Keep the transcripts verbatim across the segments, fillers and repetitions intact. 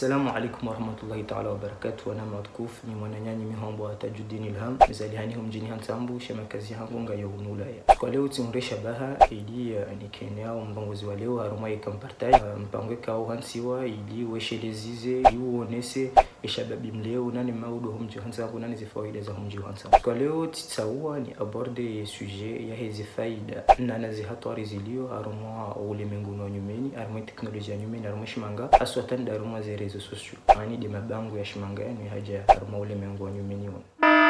Assalamu alaikum warahmatullahi ta'ala wabarakatuh. Ana matukufu ni mwananyani mihombo wa Tajuddin Ilham mzalihani mjini Hantambu shema kazi yangu ngayo unulaya. Kwa leo tumuresha baha ili nikenea mbongozi wa leo harumai kampartai mpango kao hansiwa ili weshelezize yuonese eshababi mleo nani maudo mji Hantambu nani zifaida za mji Hantambu. Kwa leo tsawa ni aborde sujet ya hizi faida nana zihatwari zilio harumwa ulimwengu na nyumeni harumai teknolojia nyumeni harumai shimanga aswatan daruma ze réseaux sociaux ani de mabango ya shimanga ni haja haruma ulimwengu wa nyumeni wana.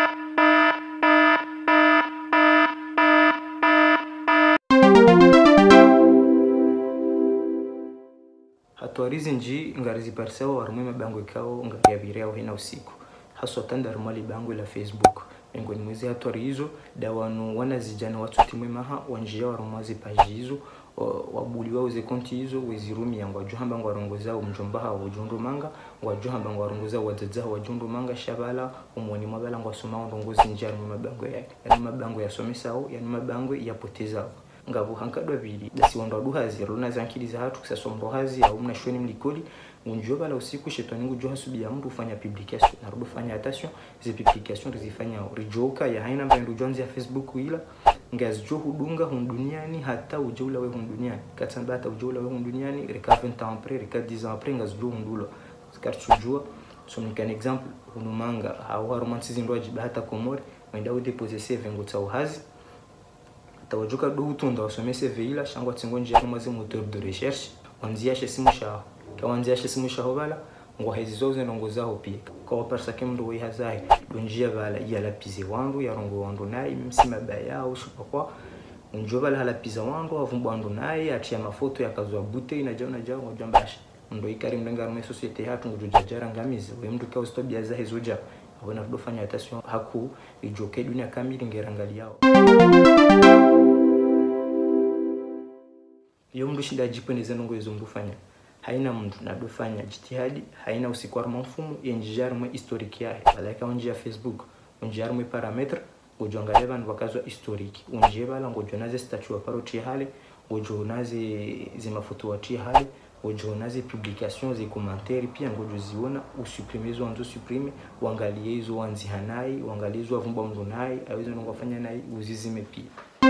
Hatuarizi nji ngarizi parsawa haruma mabango ikao ngayabiria hina usiku haswa tanda haruma libango la Facebook ngoni mwezi hatuari hizo dawanu wana zijana watu timwe maha wanjia haruma zi page hizo wabuli wao ze konti hizo wezirumi yangu wajuhamba ngo warongoza umjombaha wajundu manga wajuhamba ngo warongoza wadzadza wajundu manga shabala umwoni mabala ngo soma ndongozi njari mu mabango yake yani mabango yasomesao yani mabango yapoteza ngabo hankadwa bili dasi wando duhazi rona zankiliza hatu kusasombo hazi au mnashweni mlikoli unjua bala usiku shetani ngo joha subia mtu ufanya publication na rudo fanya attention ze publication zifanya rijoka ya haina mbendo jonzi ya Facebook ila ngazjo hudunga hunduniani hata ujoula we hunduniani katamba hata ujoula we hunduniani reka vingt ans après reka dix ans après ngazjo hundulo skarchujua so ni kan exemple unumanga hawa romanticism ndo ajiba hata komori wenda udepose save ngo tsawazi tawajuka do utunda wasomese veila shangwa tsingonje ya mazi moteur de recherche wanzia shesimusha kawanzia shesimusha hobala ngo hezizoze ndongoza hopika kwa parsa kemndo we hazai donjia bala ya lapize wandu ya rongo wandu nayi msima baya au shupakwa unjoba la lapiza wandu avumbu wandu nayi atia mafoto yakazwa bute inaja unaja ngojambasha ndo ikari mlenga rume societe hatu ngojajara ngamize we mtu kwa stobia za hezoja abona dofanya attention haku ijoke dunia kamili ngerangali yao yo mdu shinda jipendeza nongo ezo mdufanya haina mtu na dofanya jitihadi haina usikwara mfumo yenjijar mwe historiki yae alaika onji ya Facebook onjijar mwe parametre ngojonga levan wakazwa historiki onji bala ngojonaze statue paroti hale ngojonaze zimafoto wati hale ngojonaze publication ze commentaire pia ngojoziona usupprimezo anzo supprime wangalie hizo wanzi hanai wangalie hizo avumba mzonai awezo ngofanya nai uzizime pia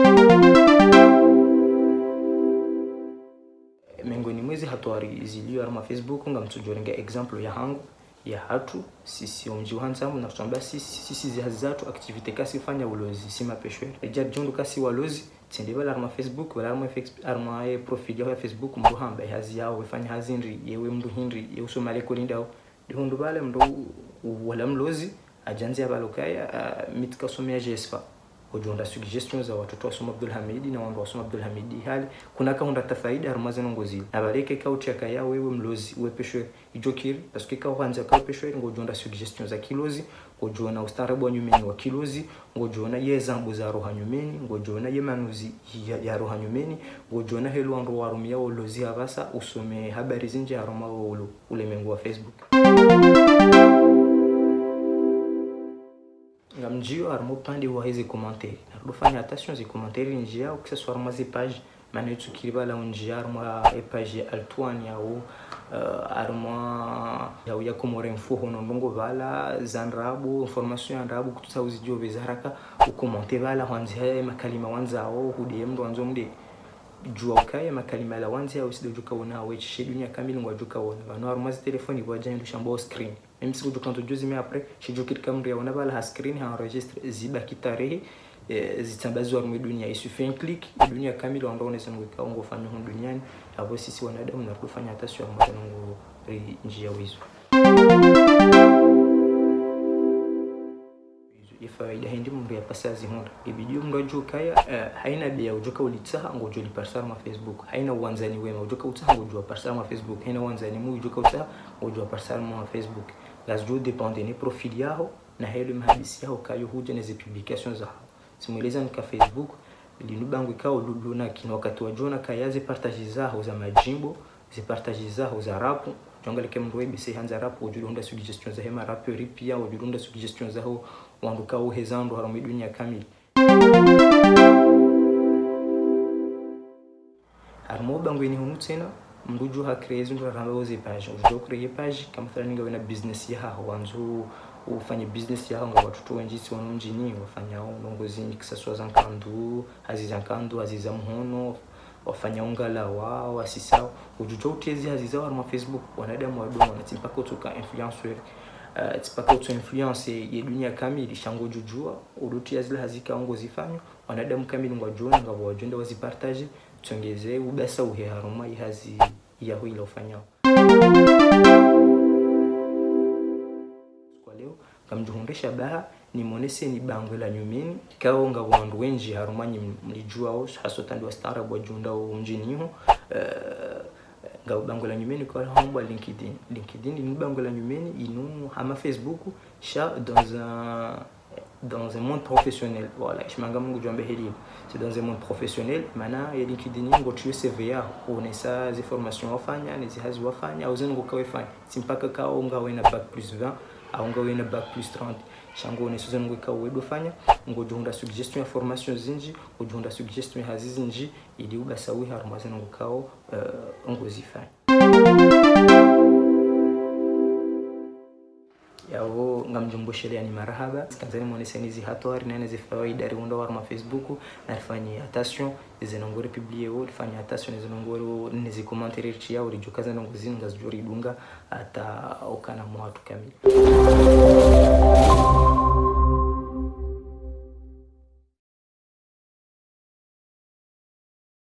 mengoni mwezi hatuari zilio arma Facebook ngamtujorenga example ya hangu ya hatu sisi onji Hantambu na tutamba sisi sisi zihazatu activite kasi fanya ulozi sima peshwe eja jundu kasi walozi tende bala arma Facebook bala arma arma e profil ya Facebook mbo hamba hazi yao wefanya hazinri yewe mndu hindri ye usomale ko lindao dihundu bale mndo wala mlozi ajanzi abalokaya mitka somea jesfa kujonda suggestions za watoto wa Soma Abdul Hamidi na wando wa Soma Abdul Hamidi hali kuna ka hunda tafaida harumaze ngozi na baleke ka uchaka ya wewe mlozi uwe peshwe ijokiri parce que ka wanza ka peshwe ngojonda suggestions za kilozi ngojona ustarabu wa nyumeni wa kilozi ngojona yezambu za roha nyumeni ngojona yemanuzi ya, ya roha nyumeni ngojona helo ando warumia ulozi habasa usome habari zinje haruma ulu ule mengu wa Facebook ngamjio armo pande wa hizi commentaire na fanya attention zi commentaire njia que ce soit mazi page mane tukiriba la njia armo e page altwani au uh, armo ya uya komore info hono ndongo vala zanrabu information ya ndabu kutusa uzijio bezaraka ukomente vala hanzi makalima wanzao hudie mndo wanzo mde jua ukaya makalima la wanzi au sidojuka una wechi shedunya kamili ngwajuka wona vano armo zi telefoni bwaja ndo shambo screen même si quand tu juzi mais après chez Jokir Kamri on a pas la screen et enregistre ziba kitare zitambazwa mu dunia il suffit un clic dunia kamili ndo unaweza ngweka ngo fanya hu duniani hapo sisi wanadamu na kufanya attention kwa ngo njia wizo ifaida hindi mndu ya pasazi honda ibidio mndu ajukaya haina bia ujuka ulitsaha ngo joli parsar ma Facebook haina uwanzani wema ujuka utsaha ngo jua parsar ma Facebook haina uwanzani mu ujuka utsaha ngo jua parsar ma Facebook lazjo depende ni profil yao na helo mahadisi yao kayo huja na publications zao simueleza nika Facebook linubangu ikao luluna kino wakati wa jona kayaze partage zao za majimbo zi partage zao za rap jonga leke mndu webise hanza rap ujulunda suggestions za hema rap ripia ujulunda suggestions zao wanduka uhezando haramu dunia kamili harmo bangu ni hunu tena mnduju ha create ndo ramba uze page ujo create page kama thani ngawe na business ya haho wanzu ufanye business yao nga watoto wengi si wano mjini wafanya uongozi kisaswa za kandu haziza kandu haziza mhono wafanya ungala wao asisao ujujo utezi haziza wa Facebook wanadamu wadomo wanatimpaka kutoka influencer uh, tipaka kutoka influence ya dunia kamili shango jujua uruti yazile hazika ongozi fanyo wanadamu kamili ngwajona ngabo wajenda wazipartage tongeze ubasa uhe haruma ihazi yaho ilo fanyao kamjuhundisha baha ni monese ni bango la nyumeni kao nga wandu wenji harumanyi mlijua au haso tandi wa starabu wajunda mjini ho uh, nga bango la nyumeni kwa hamba LinkedIn LinkedIn ni bango la nyumeni inu hama Facebook sha dans un dans un monde professionnel voilà je manga mungu jombe heli c'est dans un monde professionnel mana ya LinkedIn ngo tu C V A on ça des formations wafanya ni zihazi wafanya au zengo kwa wafanya simpaka kao nga wena bac plus vingt au nga wena bac plus trente shango ne suzo ngo ka wedo fanya ngo junda suggestion ya formation zinji ngo junda suggestion ya hazizi nji ili ubasawi harumaza ngo kao uh, ngo zifanya yao ngamjumbushele yani marhaba kanzani monese nizi hatwari nene zifawaida riunda warma Facebook na rifanye attention zinongore publier ou rifanye attention zinongore nizi commentaire chia uri jokaza ngo zinga zjuri dunga ata okana mwatu kamili